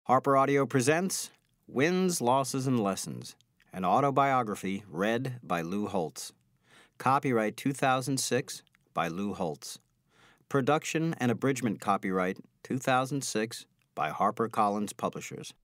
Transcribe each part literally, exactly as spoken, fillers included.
Harper Audio presents Wins, Losses, and Lessons, an autobiography read by Lou Holtz. Copyright two thousand six by Lou Holtz. Production and abridgment copyright two thousand six by HarperCollins Publishers.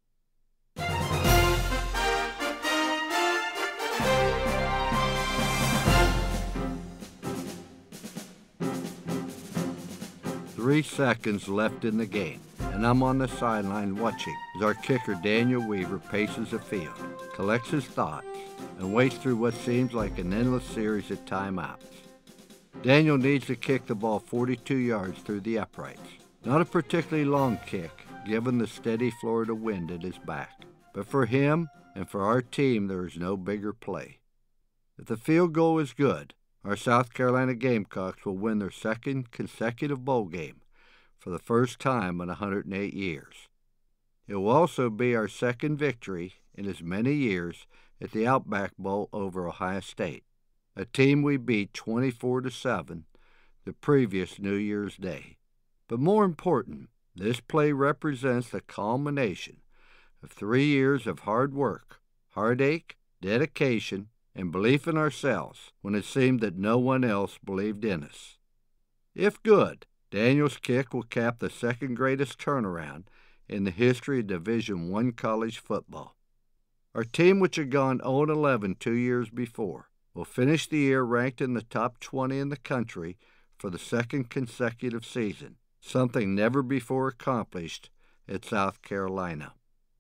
Three seconds left in the game, and I'm on the sideline watching as our kicker Daniel Weaver paces the field, collects his thoughts, and waits through what seems like an endless series of timeouts. Daniel needs to kick the ball forty-two yards through the uprights. Not a particularly long kick, given the steady Florida wind at his back. But for him and for our team, there is no bigger play. If the field goal is good, our South Carolina Gamecocks will win their second consecutive bowl game for the first time in one hundred eight years. It will also be our second victory in as many years at the Outback Bowl over Ohio State, a team we beat twenty-four to seven the previous New Year's Day. But more important, this play represents the culmination of three years of hard work, heartache, dedication, and belief in ourselves when it seemed that no one else believed in us. If good, Daniel's kick will cap the second greatest turnaround in the history of Division One college football. Our team, which had gone oh and eleven two years before, will finish the year ranked in the top twenty in the country for the second consecutive season, something never before accomplished at South Carolina.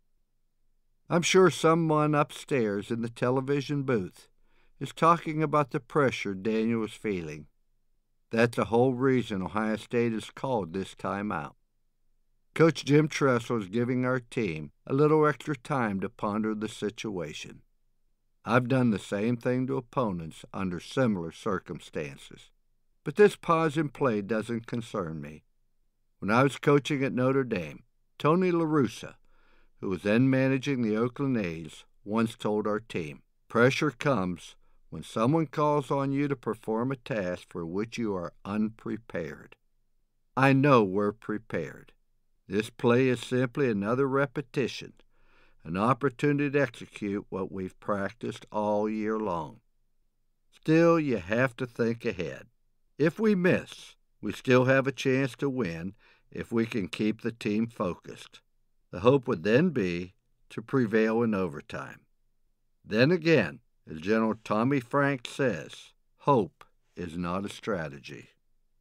I'm sure someone upstairs in the television booth is talking about the pressure Daniel is feeling. That's the whole reason Ohio State is called this time out. Coach Jim Tressel is giving our team a little extra time to ponder the situation. I've done the same thing to opponents under similar circumstances. But this pause in play doesn't concern me. When I was coaching at Notre Dame, Tony La Russa, who was then managing the Oakland A's, once told our team, "Pressure comes when someone calls on you to perform a task for which you are unprepared." I know we're prepared. This play is simply another repetition, an opportunity to execute what we've practiced all year long. Still, you have to think ahead. If we miss, we still have a chance to win if we can keep the team focused. The hope would then be to prevail in overtime. Then again, as General Tommy Frank says, hope is not a strategy.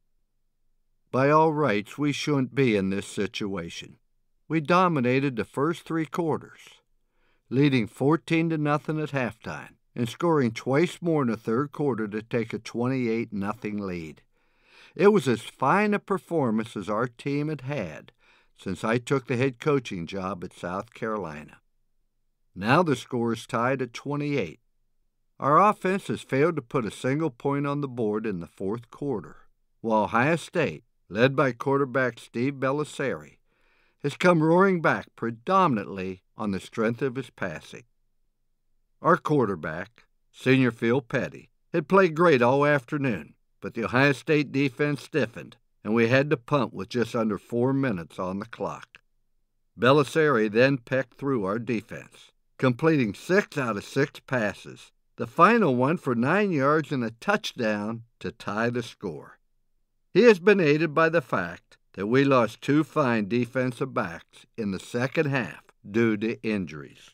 By all rights, we shouldn't be in this situation. We dominated the first three quarters, leading fourteen to nothing at halftime and scoring twice more in the third quarter to take a twenty-eight nothing lead. It was as fine a performance as our team had had since I took the head coaching job at South Carolina. Now the score is tied at twenty-eight. Our offense has failed to put a single point on the board in the fourth quarter, while Ohio State, led by quarterback Steve Bellisari, has come roaring back predominantly on the strength of his passing. Our quarterback, senior Phil Petty, had played great all afternoon, but the Ohio State defense stiffened, and we had to punt with just under four minutes on the clock. Bellisari then pecked through our defense, completing six out of six passes, the final one for nine yards and a touchdown to tie the score. He has been aided by the fact that we lost two fine defensive backs in the second half due to injuries.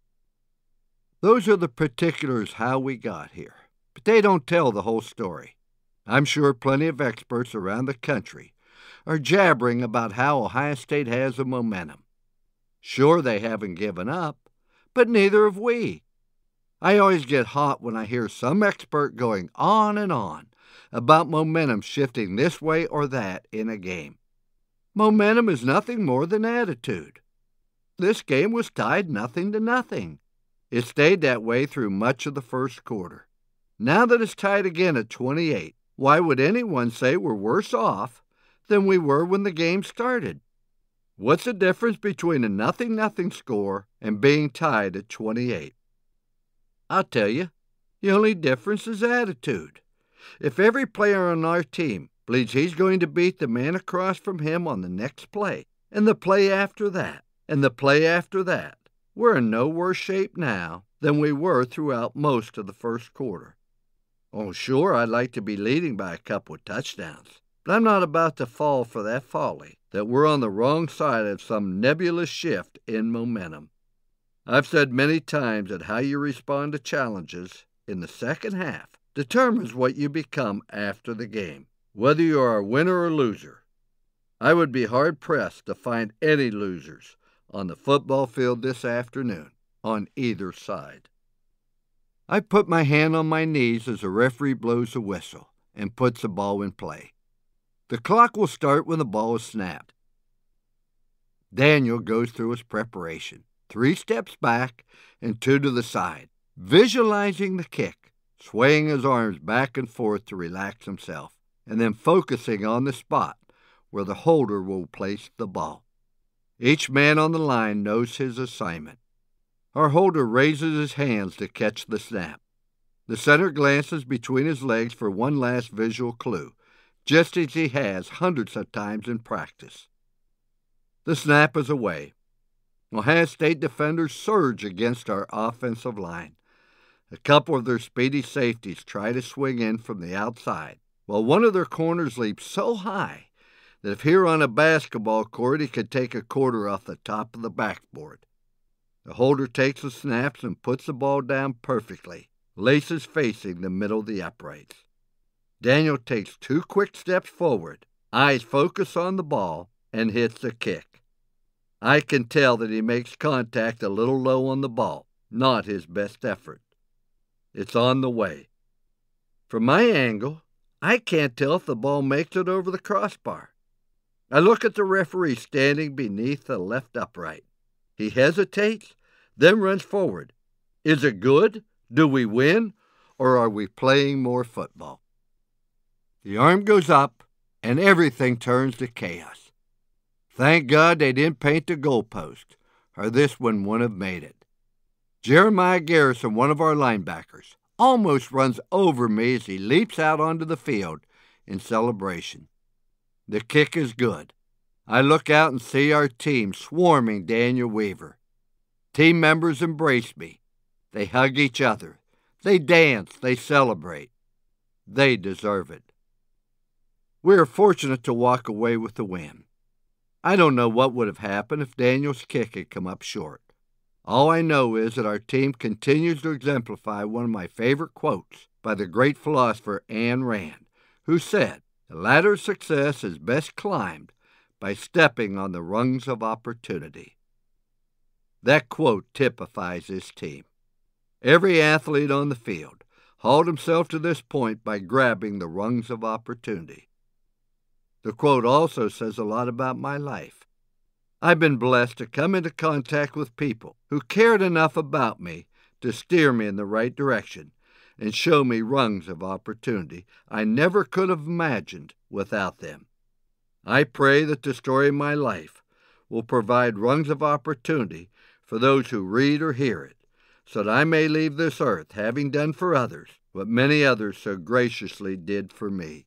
Those are the particulars how we got here, but they don't tell the whole story. I'm sure plenty of experts around the country are jabbering about how Ohio State has a momentum. Sure, they haven't given up, but neither have we. I always get hot when I hear some expert going on and on about momentum shifting this way or that in a game. Momentum is nothing more than attitude. This game was tied nothing to nothing. It stayed that way through much of the first quarter. Now that it's tied again at twenty-eight, why would anyone say we're worse off than we were when the game started? What's the difference between a nothing-nothing score and being tied at twenty-eight? I'll tell you, the only difference is attitude. If every player on our team believes he's going to beat the man across from him on the next play and the play after that, and the play after that, we're in no worse shape now than we were throughout most of the first quarter. Oh, sure, I'd like to be leading by a couple of touchdowns, but I'm not about to fall for that folly that we're on the wrong side of some nebulous shift in momentum. I've said many times that how you respond to challenges in the second half determines what you become after the game, whether you are a winner or loser. I would be hard-pressed to find any losers on the football field this afternoon on either side. I put my hand on my knees as the referee blows the whistle and puts the ball in play. The clock will start when the ball is snapped. Daniel goes through his preparation, three steps back and two to the side, visualizing the kick, swaying his arms back and forth to relax himself, and then focusing on the spot where the holder will place the ball. Each man on the line knows his assignment. Our holder raises his hands to catch the snap. The center glances between his legs for one last visual clue, just as he has hundreds of times in practice. The snap is away. Ohio State defenders surge against our offensive line. A couple of their speedy safeties try to swing in from the outside, while one of their corners leaps so high that if he were on a basketball court, he could take a quarter off the top of the backboard. The holder takes the snaps and puts the ball down perfectly, laces facing the middle of the uprights. Daniel takes two quick steps forward, eyes focus on the ball, and hits the kick. I can tell that he makes contact a little low on the ball, not his best effort. It's on the way. From my angle, I can't tell if the ball makes it over the crossbar. I look at the referee standing beneath the left upright. He hesitates, then runs forward. Is it good? Do we win? Or are we playing more football? The arm goes up, and everything turns to chaos. Thank God they didn't paint the goalpost, or this one wouldn't have made it. Jeremiah Garrison, one of our linebackers, almost runs over me as he leaps out onto the field in celebration. The kick is good. I look out and see our team swarming Daniel Weaver. Team members embrace me. They hug each other. They dance. They celebrate. They deserve it. We are fortunate to walk away with the win. I don't know what would have happened if Daniel's kick had come up short. All I know is that our team continues to exemplify one of my favorite quotes by the great philosopher Ayn Rand, who said, "The ladder of success is best climbed by stepping on the rungs of opportunity." That quote typifies this team. Every athlete on the field hauled himself to this point by grabbing the rungs of opportunity. The quote also says a lot about my life. I've been blessed to come into contact with people who cared enough about me to steer me in the right direction and show me rungs of opportunity I never could have imagined without them. I pray that the story of my life will provide rungs of opportunity for those who read or hear it, so that I may leave this earth having done for others what many others so graciously did for me.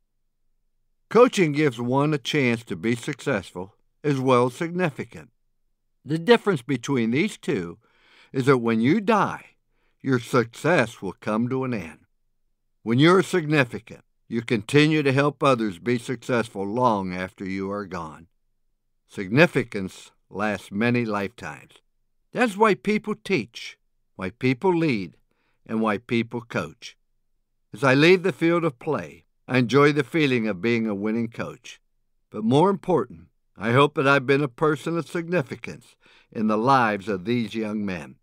Coaching gives one a chance to be successful as well as significant. The difference between these two is that when you die, your success will come to an end. When you are significant, you continue to help others be successful long after you are gone. Significance lasts many lifetimes. That's why people teach, why people lead, and why people coach. As I leave the field of play, I enjoy the feeling of being a winning coach. But more important, I hope that I've been a person of significance in the lives of these young men.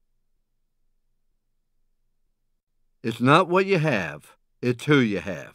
It's not what you have, it's who you have.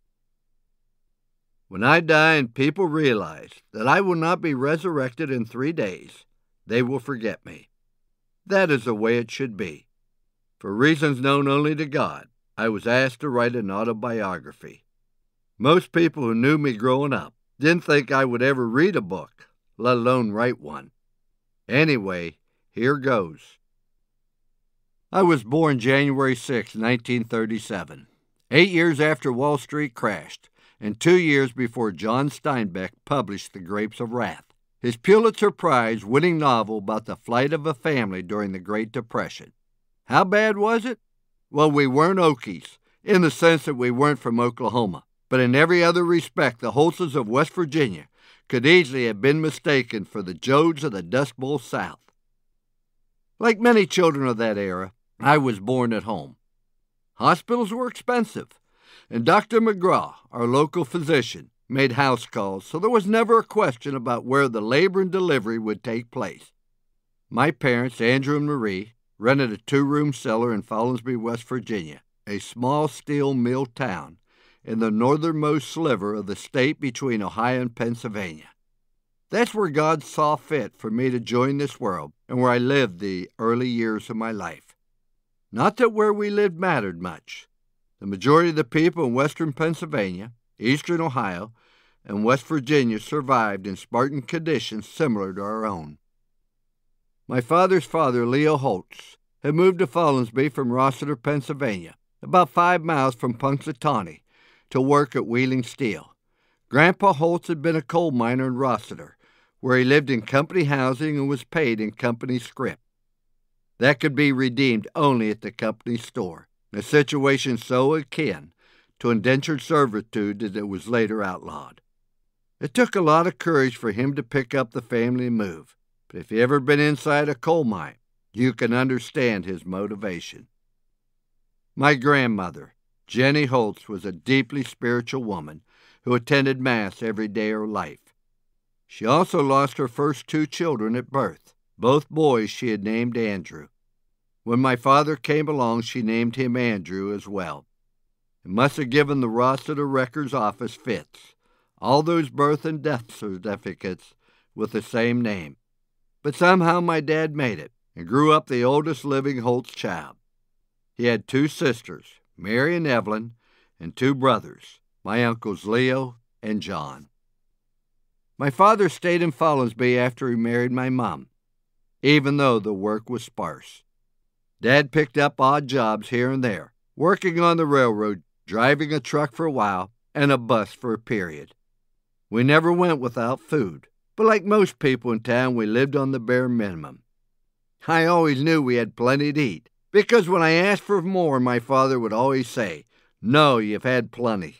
When I die and people realize that I will not be resurrected in three days, they will forget me. That is the way it should be. For reasons known only to God, I was asked to write an autobiography. Most people who knew me growing up didn't think I would ever read a book, let alone write one. Anyway, here goes. I was born January sixth, nineteen thirty-seven, eight years after Wall Street crashed, and two years before John Steinbeck published The Grapes of Wrath. his Pulitzer Prize-winning novel about the flight of a family during the Great Depression. How bad was it? Well, we weren't Okies, in the sense that we weren't from Oklahoma, but in every other respect, the Holtzes of West Virginia could easily have been mistaken for the Jodes of the Dust Bowl South. Like many children of that era, I was born at home. Hospitals were expensive, and Doctor McGraw, our local physician, made house calls, so there was never a question about where the labor and delivery would take place. My parents, Andrew and Marie, rented a two-room cellar in Follinsby, West Virginia, a small steel mill town in the northernmost sliver of the state between Ohio and Pennsylvania. That's where God saw fit for me to join this world and where I lived the early years of my life. Not that where we lived mattered much. The majority of the people in western Pennsylvania, eastern Ohio, and West Virginia survived in Spartan conditions similar to our own. My father's father, Lou Holtz, had moved to Follinsby from Rossiter, Pennsylvania, about five miles from Punxsutawney, to work at Wheeling Steel. Grandpa Holtz had been a coal miner in Rossiter, where he lived in company housing and was paid in company scrip. That could be redeemed only at the company store, a situation so akin to indentured servitude that it was later outlawed. It took a lot of courage for him to pick up the family and move, but if you've ever been inside a coal mine, you can understand his motivation. My grandmother, Jenny Holtz, was a deeply spiritual woman who attended Mass every day of her life. She also lost her first two children at birth, both boys she had named Andrew. When my father came along, she named him Andrew as well. It must have given the Rossiter Records Office fits, all those birth and death certificates with the same name. But somehow my dad made it and grew up the oldest living Holtz child. He had two sisters, Mary and Evelyn, and two brothers, my uncles Leo and John. My father stayed in Follinsby after he married my mom, even though the work was sparse. Dad picked up odd jobs here and there, working on the railroad, driving a truck for a while, and a bus for a period. We never went without food, but like most people in town, we lived on the bare minimum. I always knew we had plenty to eat, because when I asked for more, my father would always say, "No, you've had plenty."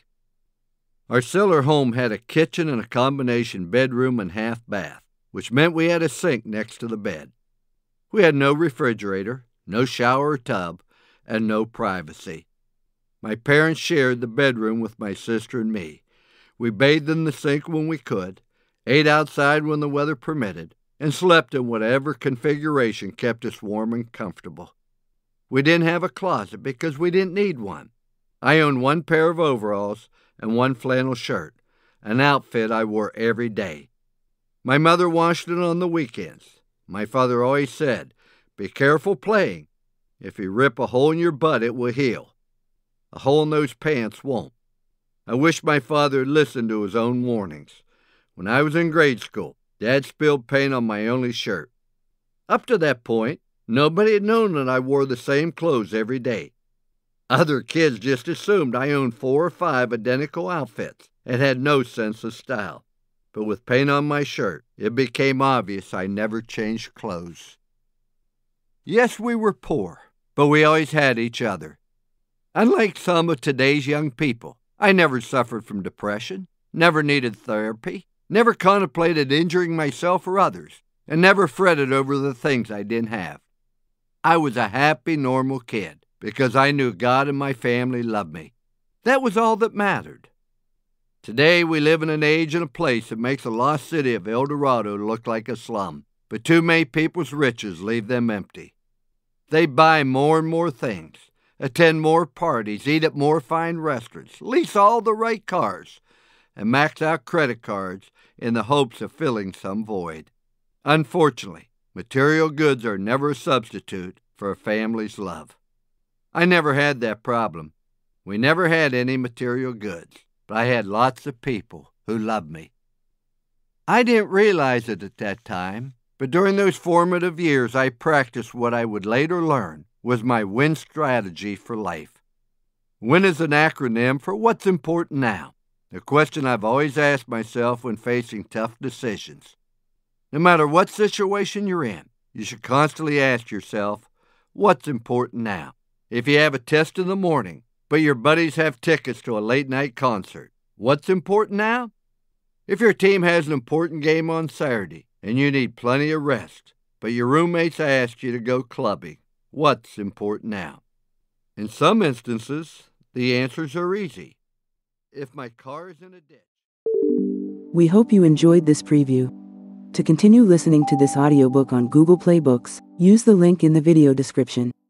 Our cellar home had a kitchen and a combination bedroom and half bath, which meant we had a sink next to the bed. We had no refrigerator, no shower or tub, and no privacy. My parents shared the bedroom with my sister and me. We bathed in the sink when we could, ate outside when the weather permitted, and slept in whatever configuration kept us warm and comfortable. We didn't have a closet because we didn't need one. I owned one pair of overalls and one flannel shirt, an outfit I wore every day. My mother washed it on the weekends. My father always said, "Be careful playing. If you rip a hole in your butt, it will heal. A hole in those pants won't." I wish my father had listened to his own warnings. When I was in grade school, Dad spilled paint on my only shirt. Up to that point, nobody had known that I wore the same clothes every day. Other kids just assumed I owned four or five identical outfits and had no sense of style. But with paint on my shirt, it became obvious I never changed clothes. Yes, we were poor, but we always had each other. Unlike some of today's young people, I never suffered from depression, never needed therapy, never contemplated injuring myself or others, and never fretted over the things I didn't have. I was a happy, normal kid because I knew God and my family loved me. That was all that mattered. Today we live in an age and a place that makes the lost city of El Dorado look like a slum, but too many people's riches leave them empty. They buy more and more things, attend more parties, eat at more fine restaurants, lease all the right cars, and max out credit cards in the hopes of filling some void. Unfortunately, material goods are never a substitute for a family's love. I never had that problem. We never had any material goods, but I had lots of people who loved me. I didn't realize it at that time, but during those formative years I practiced what I would later learn was my WIN strategy for life. WIN is an acronym for what's important now, a question I've always asked myself when facing tough decisions. No matter what situation you're in, you should constantly ask yourself, what's important now? If you have a test in the morning, but your buddies have tickets to a late-night concert, what's important now? If your team has an important game on Saturday and you need plenty of rest, but your roommates asked you to go clubbing, what's important now? In some instances, the answers are easy. If my car is in a ditch. We hope you enjoyed this preview. To continue listening to this audiobook on Google Play Books, use the link in the video description.